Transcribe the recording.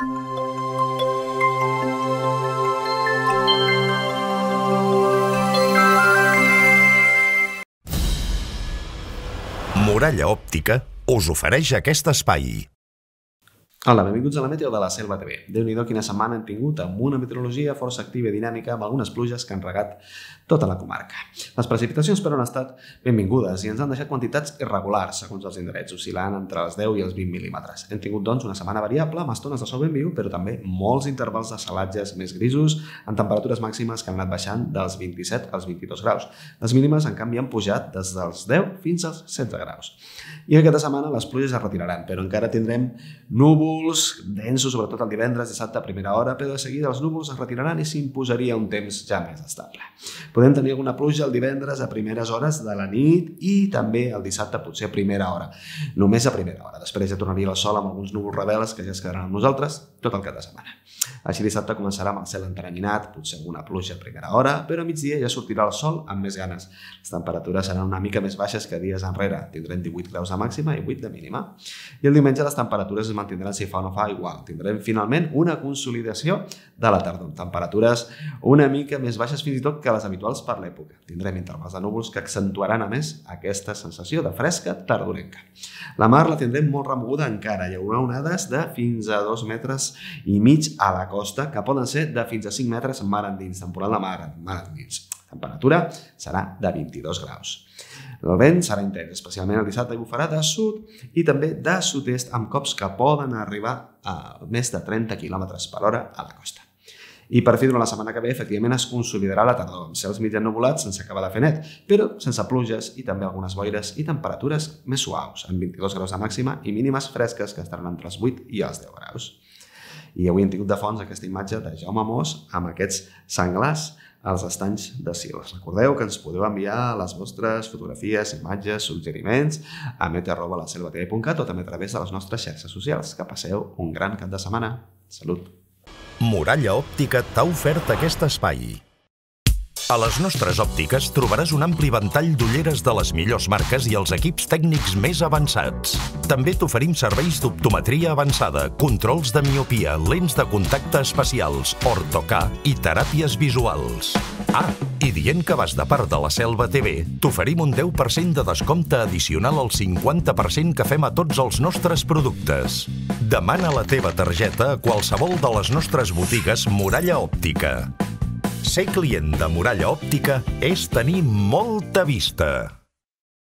Muralla Òptica us ofereix aquest espai. Hola, benvinguts a la Meteo de la Selva TV. Déu-n'hi-do quina setmana hem tingut amb una meteorologia força activa i dinàmica amb algunes pluges que han regat tota la comarca. Les precipitacions però han estat benvingudes i ens han deixat quantitats irregulars segons els indrets, oscil·lant entre els 10 i els 20 mil·límetres. Hem tingut doncs una setmana variable amb estones de sol ben viu, però també molts intervals de salatges més grisos amb temperatures màximes que han anat baixant dels 27 als 22 graus. Les mínimes, en canvi, han pujat des dels 10 fins als 16 graus. I aquesta setmana les pluges es retiraran, però encara tindrem núvols densos, sobretot el divendres, dissabte a primera hora, però de seguida els núvols es retiraran i s'imposaria un temps ja més estable. Podem tenir alguna pluja el divendres a primeres hores de la nit i també el dissabte potser a primera hora, només a primera hora. Després ja tornaria el sol amb alguns núvols rebels que ja es quedaran amb nosaltres tot el cap de setmana. Així dissabte començarà amb el cel enteranyinat, potser alguna pluja a primera hora, però a migdia ja sortirà el sol amb més ganes. Les temperatures seran una mica més baixes que dies enrere, tindrem 18 graus de màxima i 8 de mínima. I el diumenge les temperatures es mantindran si fa o no fa igual. Tindrem finalment una consolidació de la tardor, temperatures una mica més baixes fins i tot que les habituals per l'època. Tindrem intervals de núvols que accentuaran a més aquesta sensació de fresca tardorenca. La mar la tindrem molt remoguda encara, hi haurà onades de fins a 2,5 metres a la costa, que poden ser de fins a 5 metres mar endins, temporal de mar endins. La temperatura serà de 22 graus. El vent serà intens, especialment el dissabte bufarà de sud i també de sud-est amb cops que poden arribar a més de 30 km per hora a la costa. I per fi, durant la setmana que ve, efectivament es consolidarà la tardor, amb cels mig ennuvolats sense acabar de fer net, però sense pluges i també algunes boires i temperatures més suaus, amb 22 graus de màxima i mínimes fresques que estaran entre els 8 i els 10 graus. I avui hem tingut de fons aquesta imatge de Jaume Mos amb aquests senglars als estanys de Sils. Recordeu que ens podeu enviar les vostres fotografies, imatges, suggeriments a meteo@laselvatv.cat o també a través de les nostres xarxes socials. Que passeu un gran cap de setmana. Salut! Muralla Òptica t'ha ofert aquest espai. A les nostres òptiques trobaràs un ampli ventall d'ulleres de les millors marques i els equips tècnics més avançats. També t'oferim serveis d'optometria avançada, controls de miopia, lents de contacte especials, ortocà i teràpies visuals. I dient que vas de part de la Selva TV, t'oferim un 10% de descompte addicional al 50% que fem a tots els nostres productes. Demana la teva targeta a qualsevol de les nostres botigues Muralla Òptica. Ser client de Muralla Òptica és tenir molta vista.